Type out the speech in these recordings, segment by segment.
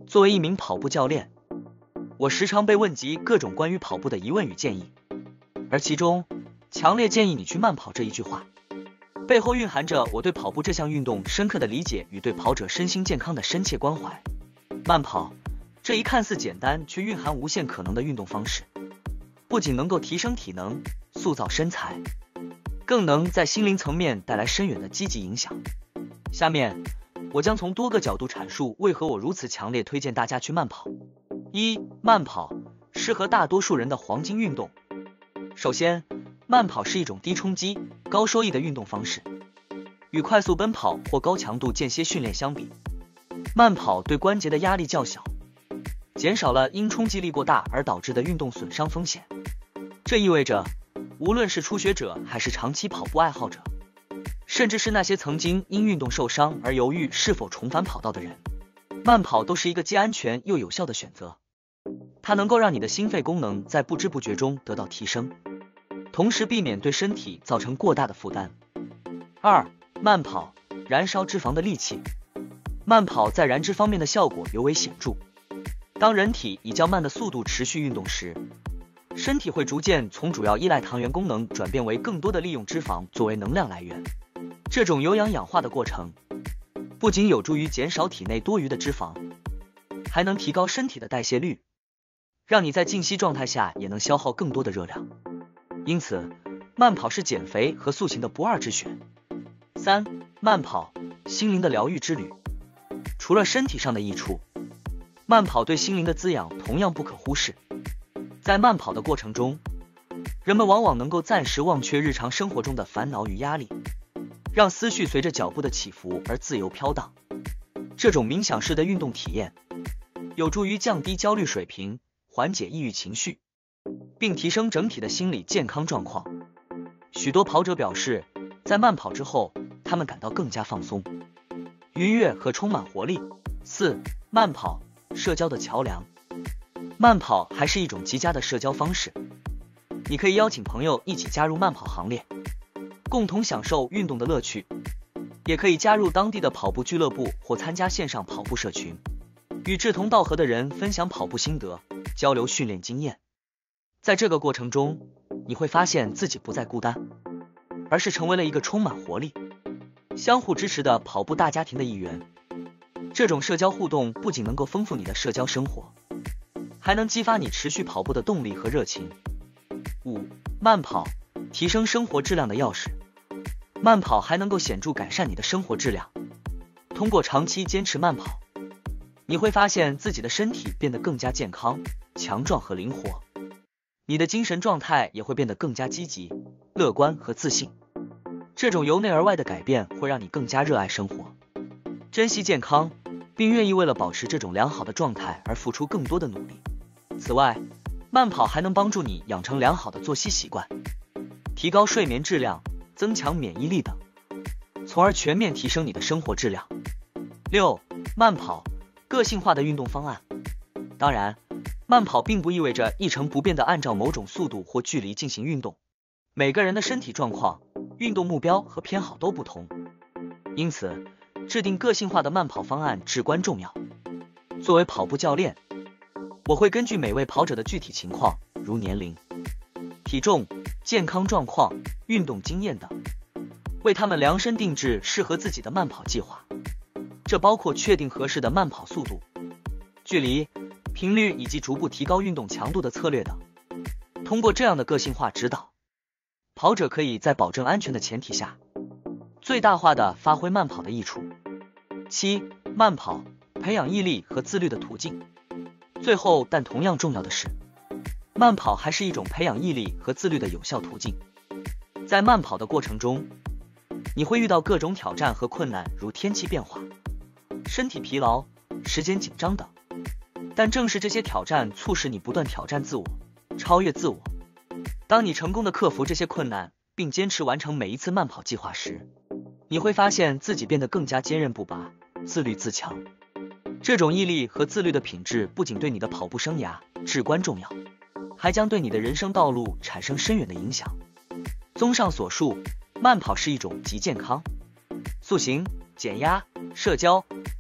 作为一名跑步教练，我时常被问及各种关于跑步的疑问与建议，而其中强烈建议你去慢跑这一句话，背后蕴含着我对跑步这项运动深刻的理解与对跑者身心健康的深切关怀。慢跑这一看似简单却蕴含无限可能的运动方式，不仅能够提升体能、塑造身材，更能在心灵层面带来深远的积极影响。下面我将从多个角度阐述为何我如此强烈推荐大家去慢跑。一、慢跑适合大多数人的黄金运动。首先，慢跑是一种低冲击、高收益的运动方式。与快速奔跑或高强度间歇训练相比，慢跑对关节的压力较小，减少了因冲击力过大而导致的运动损伤风险。这意味着，无论是初学者还是长期跑步爱好者，甚至是那些曾经因运动受伤而犹豫是否重返跑道的人，慢跑都是一个既安全又有效的选择。它能够让你的心肺功能在不知不觉中得到提升，同时避免对身体造成过大的负担。二、慢跑燃烧脂肪的利器。慢跑在燃脂方面的效果尤为显著。当人体以较慢的速度持续运动时，身体会逐渐从主要依赖糖原功能转变为更多的利用脂肪作为能量来源。这种有氧氧化的过程不仅有助于减少体内多余的脂肪，还能提高身体的代谢率，让你在静息状态下也能消耗更多的热量。因此，慢跑是减肥和塑形的不二之选。三、慢跑心灵的疗愈之旅。除了身体上的益处，慢跑对心灵的滋养同样不可忽视。在慢跑的过程中，人们往往能够暂时忘却日常生活中的烦恼与压力，让思绪随着脚步的起伏而自由飘荡。这种冥想式的运动体验有助于降低焦虑水平，缓解抑郁情绪，并提升整体的心理健康状况。许多跑者表示，在慢跑之后，他们感到更加放松、愉悦和充满活力。四、慢跑社交的桥梁。慢跑还是一种极佳的社交方式，你可以邀请朋友一起加入慢跑行列，共同享受运动的乐趣，也可以加入当地的跑步俱乐部或参加线上跑步社群，与志同道合的人分享跑步心得，交流训练经验。在这个过程中，你会发现自己不再孤单，而是成为了一个充满活力、相互支持的跑步大家庭的一员。这种社交互动不仅能够丰富你的社交生活，还能激发你持续跑步的动力和热情。五、慢跑提升生活质量的钥匙。慢跑还能够显著改善你的生活质量。通过长期坚持慢跑，你会发现自己的身体变得更加健康、强壮和灵活，你的精神状态也会变得更加积极、乐观和自信。这种由内而外的改变会让你更加热爱生活，珍惜健康，并愿意为了保持这种良好的状态而付出更多的努力。此外，慢跑还能帮助你养成良好的作息习惯，提高睡眠质量，增强免疫力等，从而全面提升你的生活质量。六、慢跑个性化的运动方案。当然，慢跑并不意味着一成不变的按照某种速度或距离进行运动，每个人的身体状况、运动目标和偏好都不同，因此制定个性化的慢跑方案至关重要。作为跑步教练，我会根据每位跑者的具体情况，如年龄、体重、健康状况、运动经验等，为他们量身定制适合自己的慢跑计划。这包括确定合适的慢跑速度、距离、频率以及逐步提高运动强度的策略等。通过这样的个性化指导，跑者可以在保证安全的前提下，最大化地发挥慢跑的益处。七、慢跑培养毅力和自律的途径。最后，但同样重要的是，慢跑还是一种培养毅力和自律的有效途径。在慢跑的过程中，你会遇到各种挑战和困难，如天气变化、身体疲劳、时间紧张等。但正是这些挑战促使你不断挑战自我，超越自我。当你成功地克服这些困难，并坚持完成每一次慢跑计划时，你会发现自己变得更加坚韧不拔、自律自强。这种毅力和自律的品质不仅对你的跑步生涯至关重要，还将对你的人生道路产生深远的影响。综上所述，慢跑是一种集健康、塑形、减压、社交、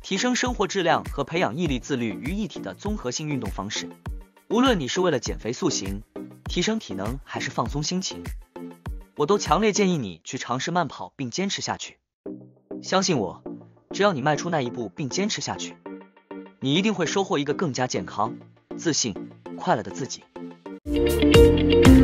提升生活质量和培养毅力自律于一体的综合性运动方式。无论你是为了减肥塑形、提升体能还是放松心情，我都强烈建议你去尝试慢跑并坚持下去。相信我，只要你迈出那一步并坚持下去，你一定会收获一个更加健康、自信、快乐的自己。